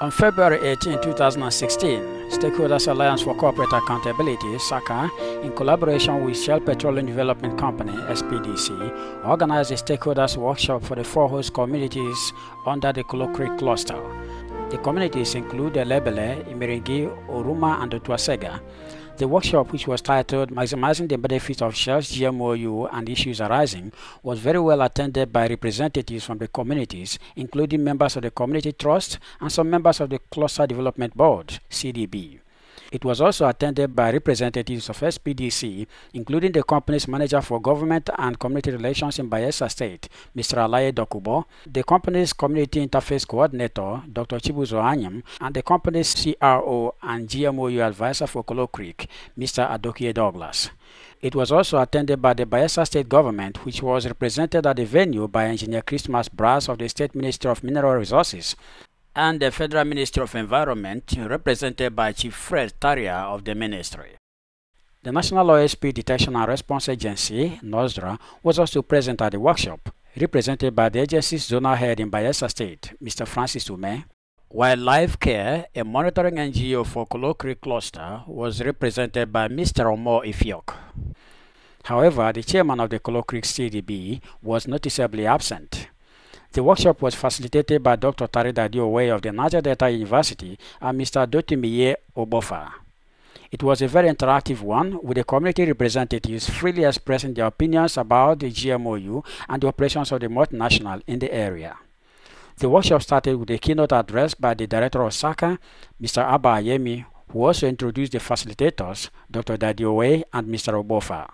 On February 18, 2016, Stakeholders Alliance for Corporate Accountability, SACA, in collaboration with Shell Petroleum Development Company, SPDC, organized a stakeholders workshop for the 4 host communities under the Kolo Creek Cluster. The communities include Elebele, Imiringi, Oruma, and Otuasega. The workshop, which was titled Maximizing the Benefits of Shell's GMoU and Issues Arising, was very well attended by representatives from the communities, including members of the Community Trust and some members of the Cluster Development Board, CDB. It was also attended by representatives of SPDC, including the company's Manager for Government and Community Relations in Bayelsa State, Mr. Alaye Dokubo, the company's Community Interface Coordinator, Dr. Chibuzo Anyam, and the company's CRO and GMoU Advisor for Kolo Creek, Mr. Adokie Douglas. It was also attended by the Bayelsa State Government, which was represented at the venue by Engineer Christmas Brass of the State Ministry of Mineral Resources, and the Federal Ministry of Environment, represented by Chief Fred Taria of the ministry. The National OSP Detection and Response Agency, NOSDRA, was also present at the workshop, represented by the agency's zonal head in Bayelsa State, Mr. Francis Ume, while Life Care, a monitoring NGO for Kolo Creek Cluster, was represented by Mr. Omo Ifiok. However, the chairman of the Kolo Creek CDB was noticeably absent. The workshop was facilitated by Dr. Tarida Diowe of the Niger Delta University and Mr. Dotimiye Obofa. It was a very interactive one, with the community representatives freely expressing their opinions about the GMoU and the operations of the multinational in the area. The workshop started with a keynote address by the director of SACA, Mr. Abba Ayemi, who also introduced the facilitators, Dr. Dadiowe and Mr. Obofa.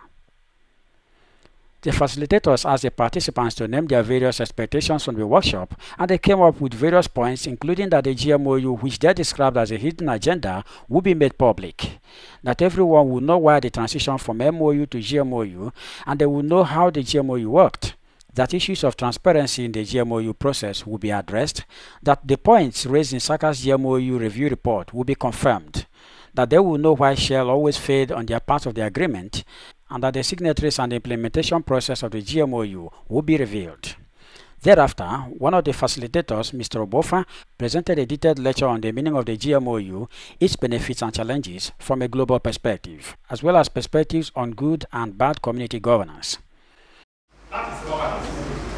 The facilitators asked the participants to name their various expectations from the workshop, and they came up with various points, including that the GMoU, which they described as a hidden agenda, would be made public, that everyone would know why the transition from MOU to GMoU, and they would know how the GMoU worked, that issues of transparency in the GMoU process would be addressed, that the points raised in SACA's GMoU review report would be confirmed, that they would know why Shell always failed on their part of the agreement, and that the signatories and the implementation process of the GMoU will be revealed. Thereafter, one of the facilitators, Mr. Obofa, presented a detailed lecture on the meaning of the GMoU, its benefits and challenges from a global perspective, as well as perspectives on good and bad community governance. That is governance.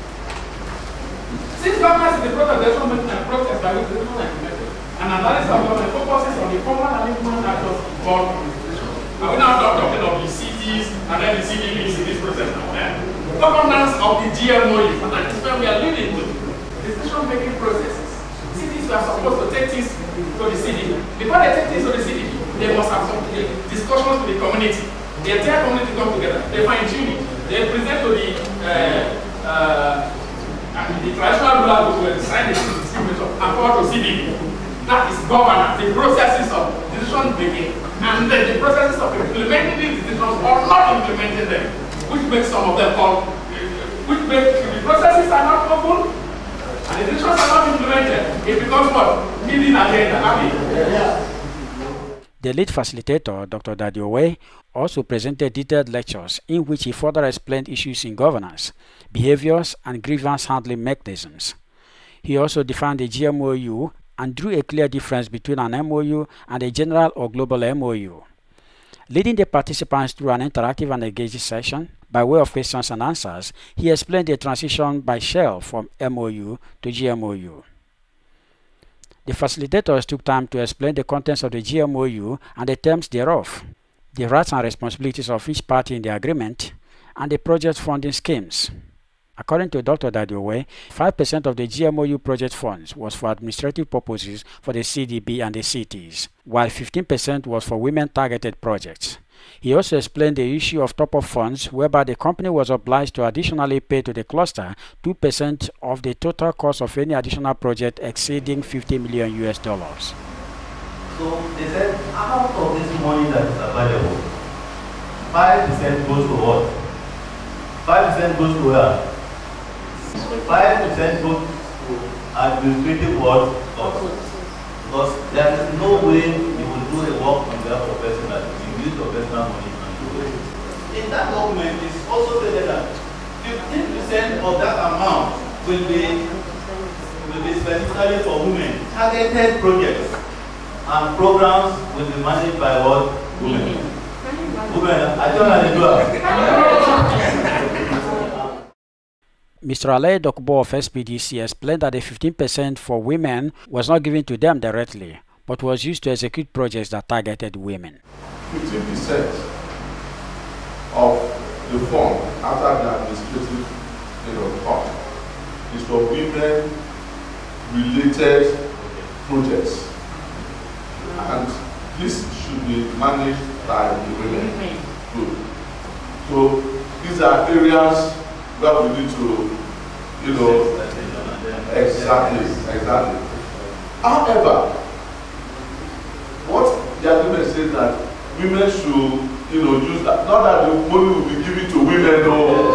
Since governance is the process by which the decisions are implemented, an analysis of government focuses on the formal and informal actors involved in the decision. Are we now talking of the cities and then the CDBs in this process now? Governance of the GMoU, and this is where we are leading to. Decision-making processes. Cities are supposed to take things to the CDB. Before they take things to the CDB, they must have some discussions with the community. The entire community come together. They fine-tune it. They present to the traditional ruler who will sign the signature and forward to CDB. That is governance, the processes of decision-making, and then the processes of implementing these decisions or not implementing them, which makes some of them called, which makes the processes are not open and the decisions are not implemented. It becomes what? Hidden agenda. The lead facilitator, Dr. Dadiowe, also presented detailed lectures in which he further explained issues in governance, behaviors, and grievance handling mechanisms. He also defined the GMoU and drew a clear difference between an MOU and a general or global MOU. Leading the participants through an interactive and engaging session, by way of questions and answers, he explained the transition by Shell from MOU to GMoU. The facilitators took time to explain the contents of the GMoU and the terms thereof, the rights and responsibilities of each party in the agreement, and the project funding schemes. According to Dr. Dadiowe, 5% of the GMoU project funds was for administrative purposes for the CDB and the cities, while 15% was for women-targeted projects. He also explained the issue of top-up funds, whereby the company was obliged to additionally pay to the cluster 2% of the total cost of any additional project exceeding $50 million. So they said, out of this money that is available, 5% goes to what? 5% goes to where? 5% goes to administrative work costs. Because there is no way you will do a work on behalf of person that you use your personal money and do it. In that document, it's also stated that 15% of that amount will be will be specifically for women. Targeted projects and programs will be managed by what? Women. Women, I don't know how to Mr. Ale Dokbo of SPDC explained that the 15% for women was not given to them directly, but was used to execute projects that targeted women. 15% of the fund after the administrative fund is for women-related projects, and this should be managed by the women. Good. So these are areas where we need to, exactly. However, what the agreement says that women should, use that. Not that the money will be given to women, no.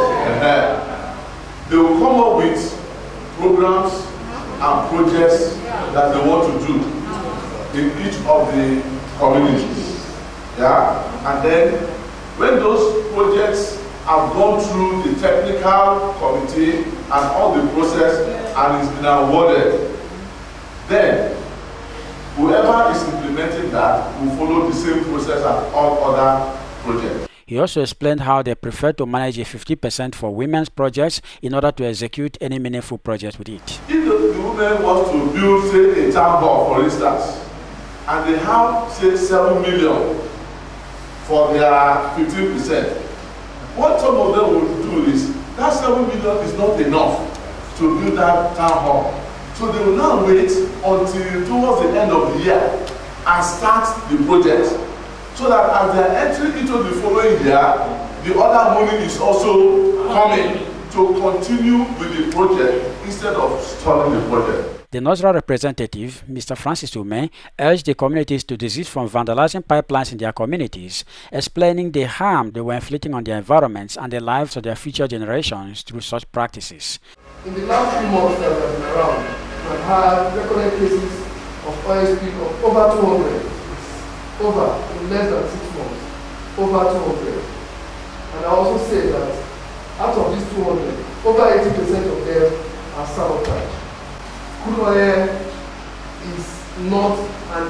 They will come up with programs and projects that they want to do in each of the communities. Yeah, and then when those projects have gone through the technical committee and all the process and it's been awarded, then whoever is implementing that will follow the same process as all other projects. He also explained how they prefer to manage a 50% for women's projects in order to execute any meaningful project with it. If the women want to build, say, a town hall, for instance, and they have, say, 7 million for their 15%, what some of them will do is, that 7 million is not enough to build that town hall. So they will now wait until towards the end of the year and start the project. So that as they are entering into the following year, the other money is also coming to continue with the project instead of stalling the project. The Nozra representative, Mr. Francis Ume, urged the communities to desist from vandalizing pipelines in their communities, explaining the harm they were inflicting on their environments and the lives of their future generations through such practices. In the last few months that have been around, we've had recorded cases of oil spill of over 200. Over, in less than 6 months, over 200. And I also say that out of these 200, over 80% of them are sabotage. Crude oil is not an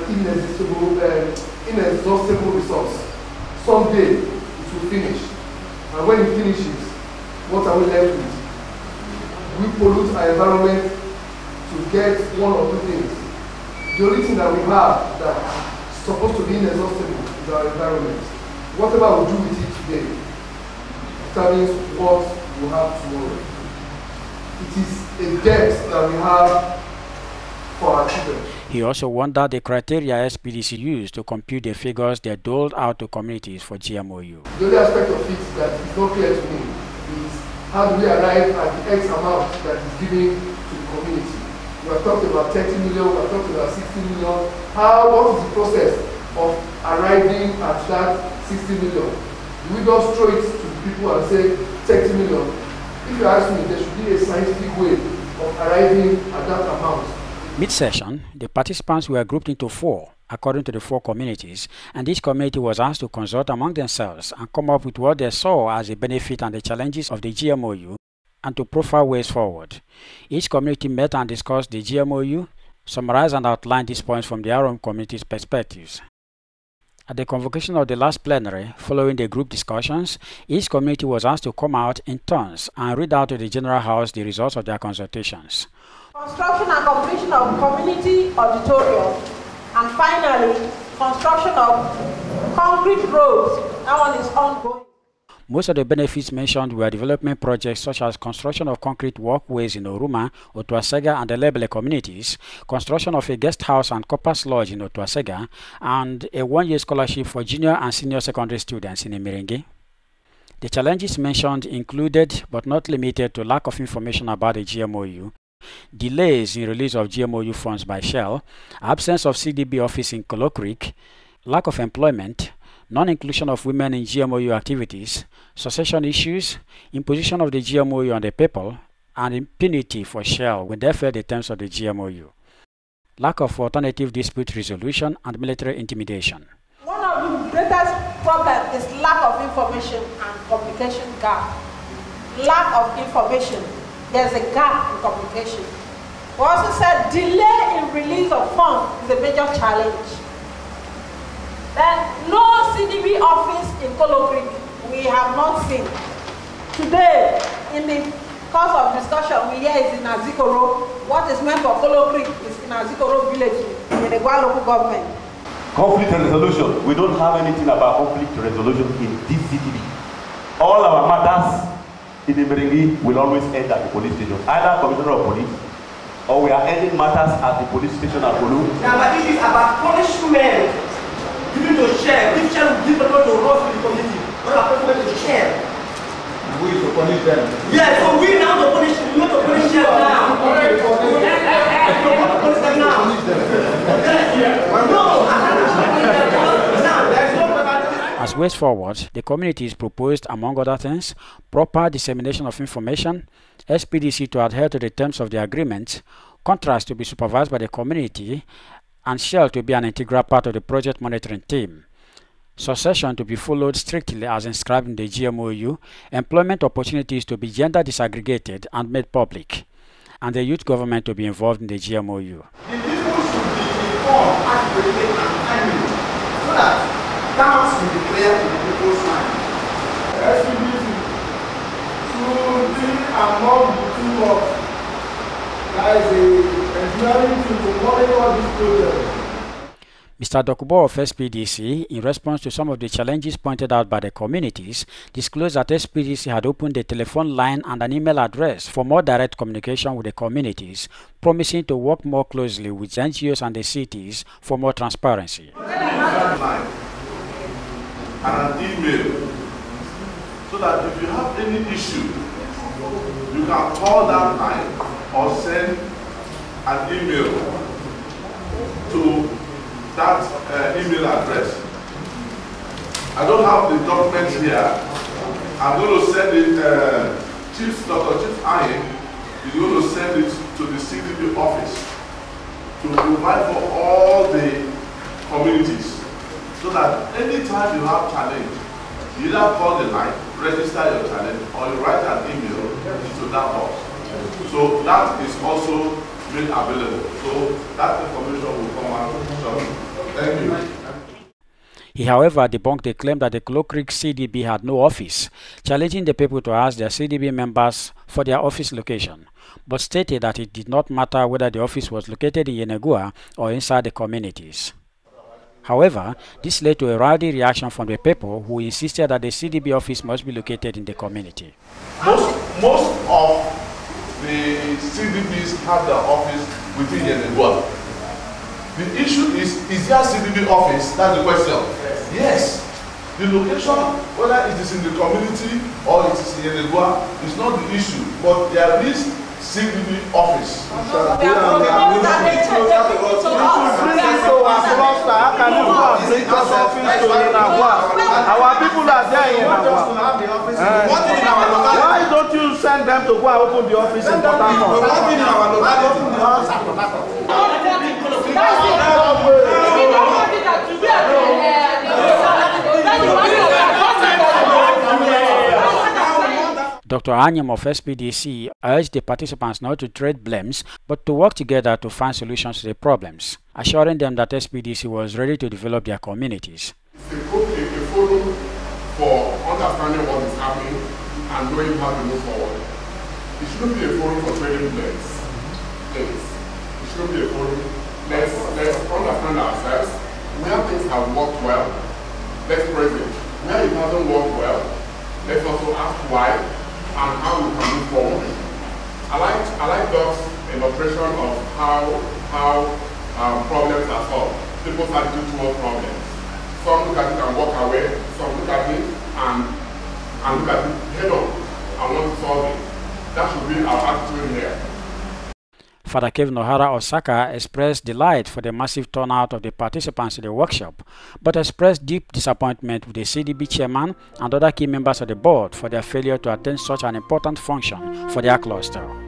inexhaustible resource. Someday it will finish. And when it finishes, what are we left with? We pollute our environment to get one or two things. The only thing that we have that supposed to be inexhaustible is our environment. Whatever we do with it today determines what we have tomorrow. It is a debt that we have for our children. He also wondered the criteria SPDC used to compute the figures they doled out to communities for GMoU. The only aspect of it that is not clear to me is how do we arrive at the X amount that is given to the community. We have talked about 30 million, we have talked about 60 million. What is the process of arriving at that 60 million? Do we just throw it to the people and say 30 million? If you ask me, there should be a scientific way of arriving at that amount. Mid-session, the participants were grouped into 4, according to the 4 communities, and each community was asked to consult among themselves and come up with what they saw as the benefit and the challenges of the GMoU, and to profile ways forward. Each community met and discussed the GMoU, summarized and outlined these points from their own community's perspectives. At the convocation of the last plenary, following the group discussions, each community was asked to come out in turns and read out to the General House the results of their consultations. Construction and completion of community auditorium, and finally, construction of concrete roads. That one is ongoing. Most of the benefits mentioned were development projects such as construction of concrete walkways in Oruma, Otuasega, and the Lebele communities, construction of a guest house and corpus lodge in Otuasega, and a 1-year scholarship for junior and senior secondary students in Imiringi. The challenges mentioned included, but not limited to, lack of information about the GMoU, delays in release of GMoU funds by Shell, absence of CDB office in Kolo Creek, lack of employment, non-inclusion of women in GMoU activities, succession issues, imposition of the GMoU on the people, and impunity for Shell when they fail the terms of the GMoU. Lack of alternative dispute resolution and military intimidation. One of the greatest problems is lack of information and communication gap. Lack of information. There's a gap in communication. We also said delay in release of funds is a major challenge. Then no CDB office in Kolo Creek we have not seen. Today, in the course of discussion, we hear is in Azikoro. What is meant for Kolo Creek is in Azikoro village, in the Yenagoa local government. Conflict resolution. We don't have anything about conflict resolution in this CDB. All our matters in the Merengue will always end at the police station, either commissioner of police, or we are ending matters at the police station at Kolo. Now, but this is about punishment given to share. If share will give people to run to the community, not a punishment to share. We to punish them. Yeah, so we now to punish. We want to punish them now. As ways forward, the communities proposed, among other things, proper dissemination of information, SPDC to adhere to the terms of the agreement, contracts to be supervised by the community, and Shell to be an integral part of the project monitoring team. Succession to be followed strictly as inscribed in the GMoU, employment opportunities to be gender disaggregated and made public, and the youth government to be involved in the GMoU. The people should be informed accurately and timely so that doubts will be clear in the people's mind. SPDC should be among the two of that is the engineering team to monitor this project. Mr. Dokubo of SPDC, in response to some of the challenges pointed out by the communities, disclosed that SPDC had opened a telephone line and an email address for more direct communication with the communities, promising to work more closely with NGOs and the cities for more transparency. And an email, so that if you have any issue, you can call that line or send an email to that email address. I don't have the document here. I'm going to send it, Dr. Chief Ayin is going to send it to the CDB office to provide for all the communities, so that anytime you have challenge, you either call the line, register your challenge, or you write an email to that box. So that is also made available. So that information will come out shortly. Thank you. He, however, debunked the claim that the Kolo Creek CDB had no office, challenging the people to ask their CDB members for their office location, but stated that it did not matter whether the office was located in Yenagoa or inside the communities. However, this led to a rowdy reaction from the people who insisted that the CDB office must be located in the community. Most of the CDBs have their office within Yenagoa. The issue is there a CDB office? That's the question. Yes. The location, whether it is in the community or it is in Yenagoa, is not the issue. But there is CDB office. Our people are there in Yenagoa. Why don't you send them to go and open the office in Port Dr. Anyam of SPDC urged the participants not to trade blames, but to work together to find solutions to the problems, assuring them that SPDC was ready to develop their communities. It's a forum for understanding what is happening and knowing how to move forward. It shouldn't be a forum for trading blames. It shouldn't be a forum. Let's understand ourselves. Where things have worked well, let's praise it. Where it hasn't worked well, let's also ask why and how we can move forward. I like Doc's illustration of how problems are solved. People's attitude towards problems. Some look at it and walk away. Some look at it and look at it head on and want to solve it. That should be our attitude here. Father Kevin O'Hara of SACA expressed delight for the massive turnout of the participants in the workshop, but expressed deep disappointment with the CDB chairman and other key members of the board for their failure to attend such an important function for their cluster.